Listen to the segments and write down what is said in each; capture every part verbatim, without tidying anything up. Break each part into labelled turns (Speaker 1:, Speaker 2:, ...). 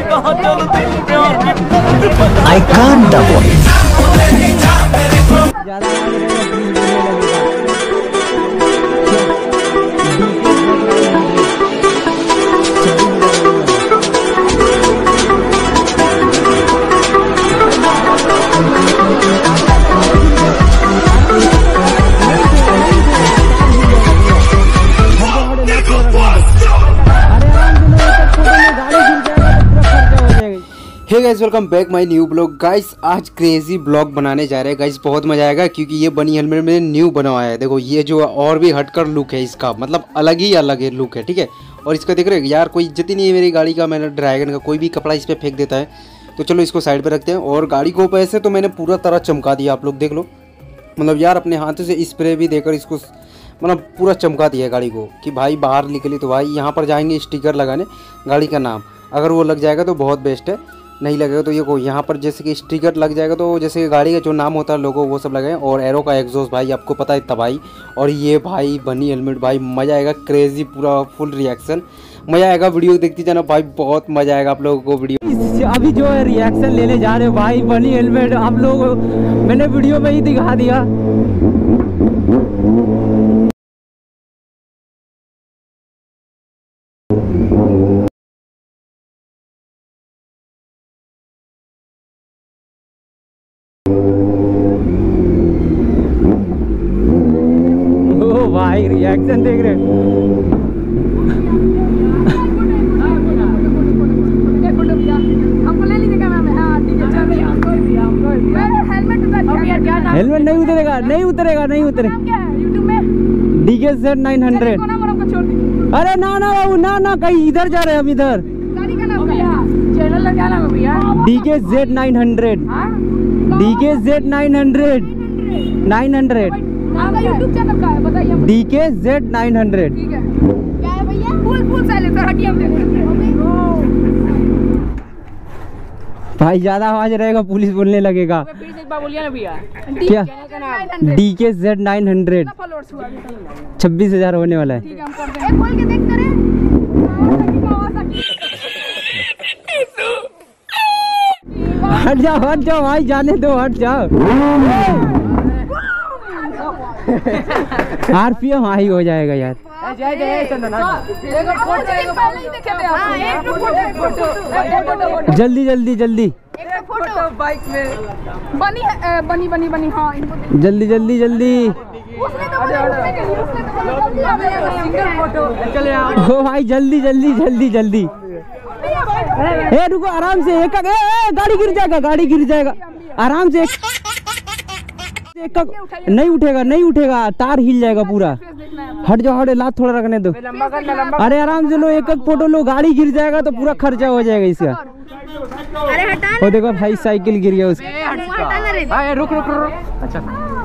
Speaker 1: I can't avoid.
Speaker 2: Hey guys, welcome back my new blog. Guys आज crazy blog बनाने जा रहे हैं गाइस, बहुत मजा आएगा क्योंकि ये बनी हेलमेट में न्यू बनवाया है। देखो ये जो और भी हटकर लुक है इसका, मतलब अलग ही अलग है लुक है, ठीक है। और इसका देख रहे हो यार, कोई इज्जत ही नहीं है मेरी गाड़ी का। मैंने ड्रैगन का कोई भी कपड़ा इस पर फेंक देता है, तो चलो इसको साइड पर रखते हैं। और गाड़ी को पैसे तो मैंने पूरा तरह चमका दिया, आप लोग देख लो। मतलब यार अपने हाथों से स्प्रे भी देकर इसको मतलब पूरा चमका दिया गाड़ी को कि भाई बाहर निकली तो भाई यहाँ पर जाएंगे स्टिकर लगाने गाड़ी का नाम। अगर वो लग जाएगा तो बहुत बेस्ट है, नहीं लगेगा तो ये को यहाँ पर जैसे कि स्टिकर लग जाएगा तो जैसे गाड़ी का जो नाम होता है लोगो वो सब लगाएं। और एरो का एग्जॉस्ट भाई आपको पता है तबाही। और ये भाई बनी हेलमेट भाई मज़ा आएगा, क्रेजी पूरा फुल रिएक्शन, मज़ा आएगा। वीडियो देखती जाना भाई, बहुत मज़ा आएगा आप लोगों को वीडियो।
Speaker 3: अभी जो है रिएक्शन लेने जा रहे हो भाई बनी हेलमेट, आप लोग मैंने वीडियो में ही दिखा दिया। भाई रिएक्शन देख रहे हेलमेट नहीं उतरेगा, नहीं उतरेगा, नहीं उतरेगा। D K Z nine hundred. अरे ना ना बाबू ना ना, कहीं इधर जा रहे हैं हम, इधर। D K Z nine hundred, D K Z nine hundred, nine hundred
Speaker 4: YouTube channel का है, बताइए।
Speaker 3: D K Z nine hundred.
Speaker 4: ठीक है, क्या है भैया? फुल फुल साइलेंस हटिए हम देख रहे हैं।
Speaker 3: भाई ज्यादा आवाज रहेगा पुलिस बोलने लगेगा।
Speaker 4: फिर से एक बार बोलिए ना भैया।
Speaker 3: क्या? D K Z nine hundred, छब्बीस हजार होने वाला है।
Speaker 4: ठीक है, हम कर देंगे। खोल के देख करे।
Speaker 3: हट जाओ हट जाओ भाई, जाने दो, हट जाओ। आरपीएम हाई हो जाएगा यार। जल्दी जल्दी जल्दी
Speaker 4: फोटो बाइक में बनी है, बनी बनी बनी। हाँ
Speaker 3: जल्दी जल्दी जल्दी।
Speaker 4: सिंगल फोटो चले
Speaker 3: हो भाई, जल्दी जल्दी जल्दी जल्दी। ए रुको, आराम से। एक ए, गाड़ी गिर जाएगा, गाड़ी गिर जाएगा। आराम से। एक नहीं उठेगा, नहीं उठेगा, तार हिल जाएगा पूरा। हट जाओ, हट, लात थोड़ा रखने दो। अरे आराम से लो, एक एक फोटो लो, गाड़ी गिर जाएगा तो पूरा खर्चा हो जाएगा इसका।
Speaker 4: अरे हटा।
Speaker 3: वो देखो भाई साइकिल गिर गया उसका। रुक रुक रुक। अच्छा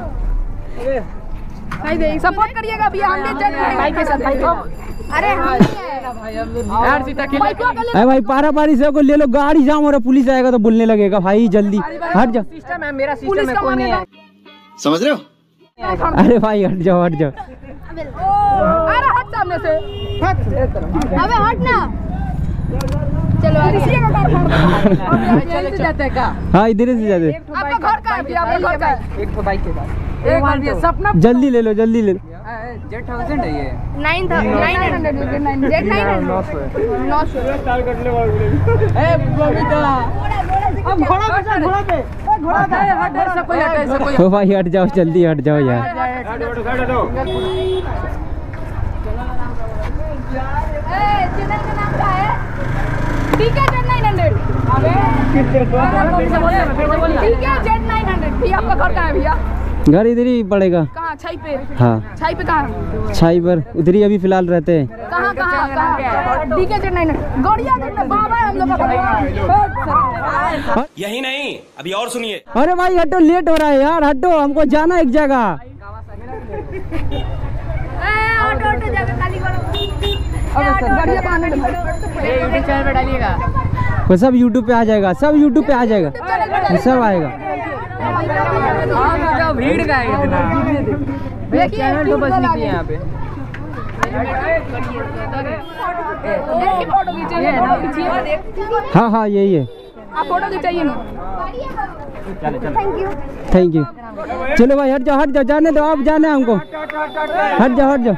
Speaker 4: भाई देख, सपोर्ट करिएगा भैया, हम चल रहे हैं भाई के साथ। अरे यार सीता के
Speaker 3: अरे भाई पारा पारी से को ले लो, गाड़ी जाम हो रहा, पुलिस आएगा तो बोलने लगेगा भाई जल्दी हट जाओ।
Speaker 4: सिस्टम है, मेरा सिस्टम है, कोई नहीं है,
Speaker 1: समझ रहे हो?
Speaker 3: अरे भाई हट जाओ हट जाओ।
Speaker 4: अरे हट सामने से, अबे हट ना। चलो इसी का कार फोड़ जाते हैं का।
Speaker 3: हाँ इधर से जाते।
Speaker 4: आपका घर का है, आपका घर का है।
Speaker 3: एक तो बाइक के साथ
Speaker 4: एक बार भी सपना
Speaker 3: जल्दी ले लो, जल्दी ले लो।
Speaker 4: जेड थाउजेंड है ये, nine nine hundred Z nine hundred नौ सौ। ए बबीता, अब घोड़ा बैठा, घोड़ा पे घोड़ा पे हट हट सब कोई हट, सब कोई।
Speaker 3: ओ भाई हट जाओ, जल्दी हट जाओ यार।
Speaker 4: ए चैनल का नाम क्या है? ठीक है जेड नाइन हंड्रेड। अबे ठीक है जेड नाइन हंड्रेड। भैया आपका घर कहाँ है भैया?
Speaker 3: घर इधर ही पड़ेगा।
Speaker 4: कहाँ? छाई पे।
Speaker 3: हाँ
Speaker 4: छाई पे कहाँ?
Speaker 3: छाई पर उधर ही अभी फिलहाल रहते हैं।
Speaker 4: कहाँ कहाँ कहाँ? ठीक है जेड नाइन हंड्रेड। गौड़िया देखना बाबा हम लोग का।
Speaker 5: यही नहीं, अभी और सुनिए।
Speaker 3: अरे भाई हटो, लेट हो रहा है यार, हटो, हमको जाना एक जगह।
Speaker 4: ऑटो ऑटो जगह खाली करो। गाड़िया पाने दो भाई, यूट्यूब चैनल पे डालिएगा।
Speaker 3: वो सब यूट्यूब पे आ जाएगा, सब यूट्यूब पे आ जाएगा, सब आएगा।
Speaker 4: भीड़ का है इतना,
Speaker 3: चैनल तो बस लिखिए यहाँ पे।
Speaker 4: फोटो खींचिए, फोटो खींचिए।
Speaker 3: हाँ हाँ यही है।
Speaker 4: आप फोटो खिंचाइए ना। Thank you
Speaker 3: thank you. चलो भाई हट जाओ हट जाओ, जाने दो, आप जाने हमको, हट जाओ हट जाओ।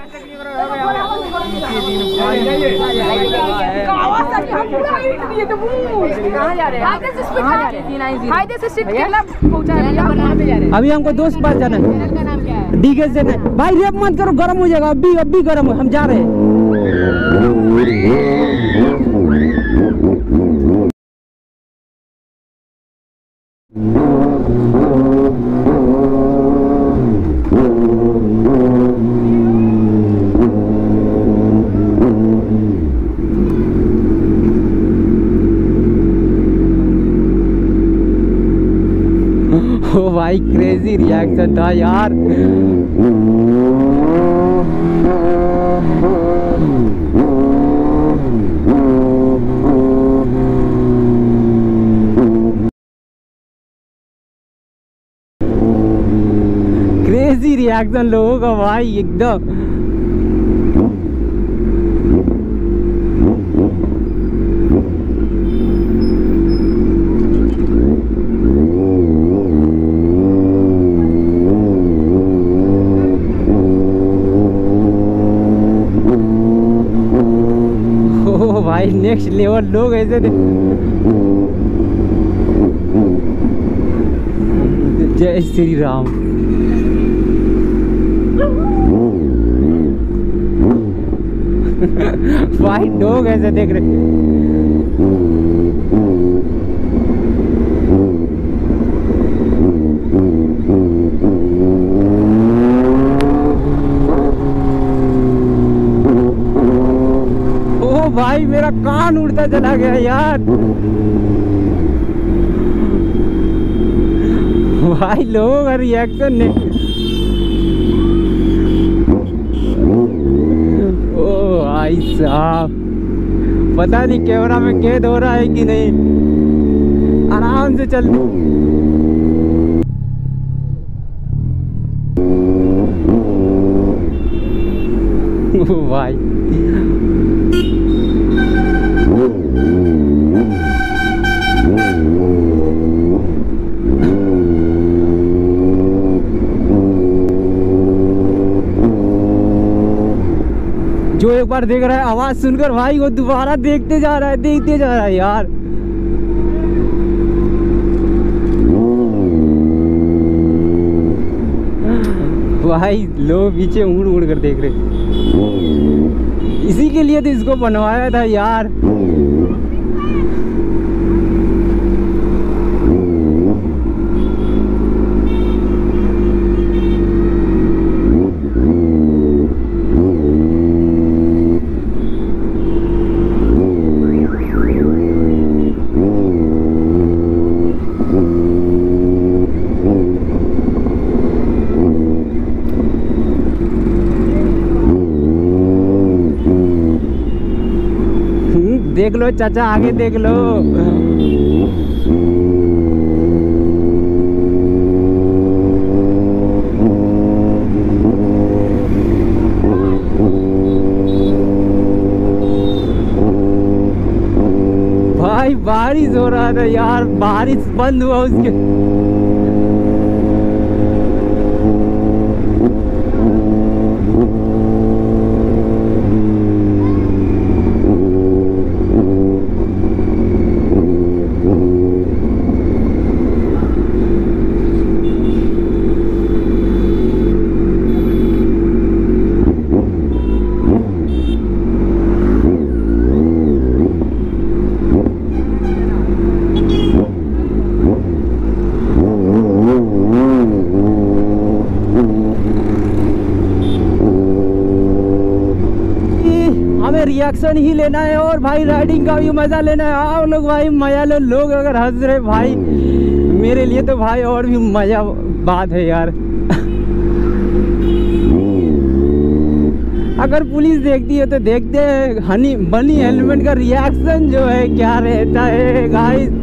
Speaker 4: कहाँ जा रहे हैं? हाईवे से स्ट्रीट कितना पहुँचा है?
Speaker 3: अभी हमको दोस्त पास जाना है, डीके से नहीं। भाई रेप मत करो, गर्म हो जाएगा, अभी अभी गर्म हो, हम जा रहे हैं। ओ भाई क्रेजी रिएक्शन था यार। क्रेजी रिएक्शन लोगों का भाई एकदम। भाई नेक्स्ट लेवल लोग ऐसे थे। जय श्री राम। भाई लोग ऐसे देख रहे। भाई मेरा कान उड़ता चला गया यार। भाई लोगों का रिएक्शन ने, ओ भाई साहब पता नहीं कैमरा में कैद हो रहा है कि नहीं। आराम से चल। ओ भाई जो एक बार देख रहा है आवाज सुनकर भाई वो दोबारा देखते जा रहा है, देखते जा रहा है यार। भाई लोग पीछे उड़ उड़ कर देख रहे। इसी के लिए तो इसको बनवाया था यार। देख लो चाचा, आगे देख लो। भाई बारिश हो रहा था यार, बारिश बंद हुआ उसके। रिएक्शन ही लेना है और भाई राइडिंग का भी मजा लेना है। आप लोग भाई मजा लो। लोग अगर हंस रहे भाई मेरे लिए तो भाई और भी मजा बात है यार। अगर पुलिस देखती है तो देखते हैं हनी बनी हेलमेट का रिएक्शन जो है क्या रहता है गाइस।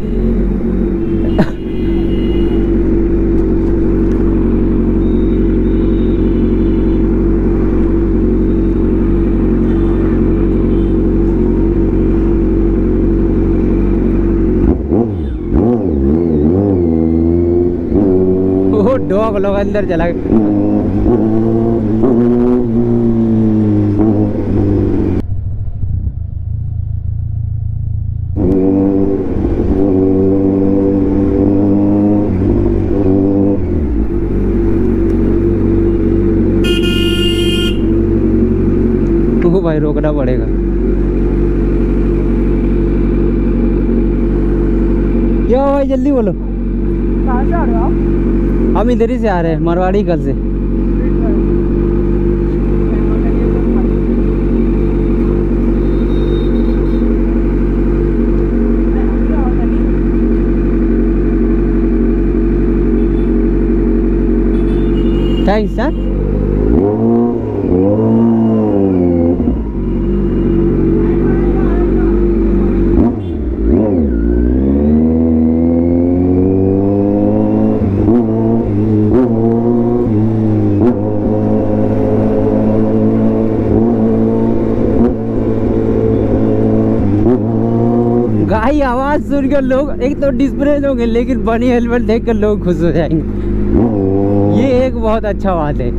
Speaker 3: लॉक लॉक अंदर चला गया। भाई रोकना पड़ेगा। क्या भाई जल्दी बोलो।
Speaker 4: कहाँ से आ रहे हो आप?
Speaker 3: हम इधर ही से आ रहे हैं, मारवाड़ी कल से। Thanks sir. गाड़ी आवाज सुनकर लोग एक तो डिस्प्रेस होंगे, लेकिन बनी हेलमेट देखकर लोग खुश हो जाएंगे। ये एक बहुत अच्छा बात है।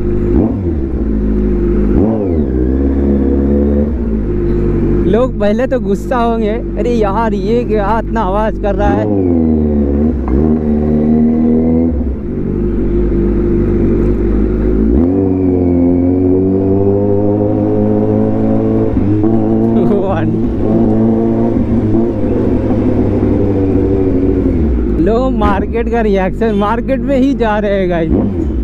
Speaker 3: लोग पहले तो गुस्सा होंगे, अरे यार ये क्या इतना आवाज कर रहा है। लोग मार्केट का रिएक्शन, मार्केट में ही जा रहे हैं गाइस।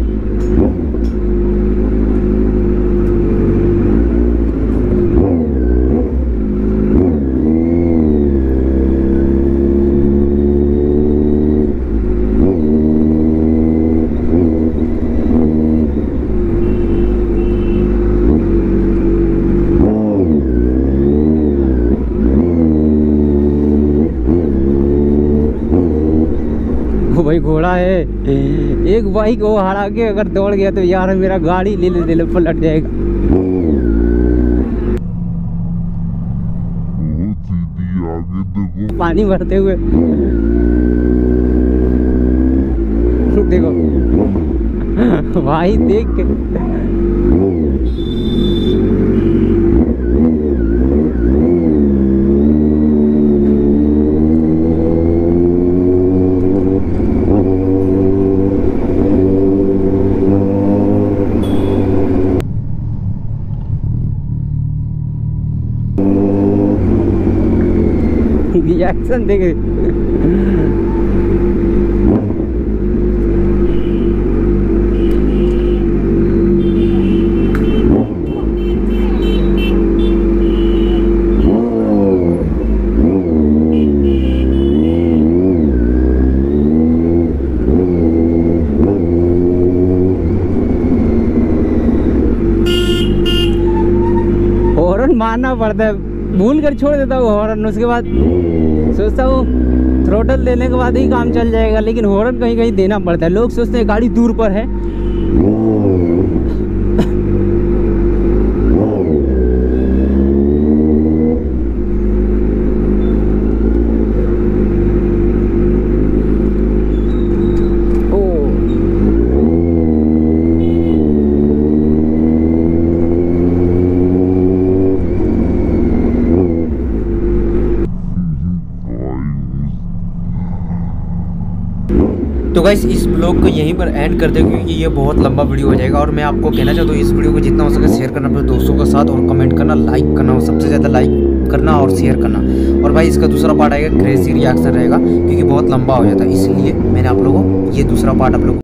Speaker 3: भाई घोड़ा है, एक बाइक वो हरा के अगर दौड़ गया तो यार मेरा गाड़ी ले ले ले पलट जाएगा। पानी भरते हुए देखो भाई देख के रिएक्शन देखे। हॉर्न मारना पड़ता है, भूल कर छोड़ देता हूँ हॉर्न, उसके बाद सोचता हूँ थ्रोटल देने के बाद ही काम चल जाएगा, लेकिन हॉर्न कहीं कहीं देना पड़ता है। लोग सोचते हैं गाड़ी दूर पर है।
Speaker 2: तो गाइस इस ब्लॉग को यहीं पर एंड कर दे, क्योंकि ये बहुत लंबा वीडियो हो जाएगा। और मैं आपको कहना चाहता हूँ इस वीडियो को जितना हो सके शेयर करना अपने दोस्तों के साथ, और कमेंट करना, लाइक करना, और सबसे ज़्यादा लाइक करना और शेयर करना। और भाई इसका दूसरा पार्ट आएगा, क्रेजी रिएक्शन रहेगा, क्योंकि बहुत लंबा हो जाता है, इसलिए मैंने आप लोगों को ये दूसरा पार्ट आप लोगों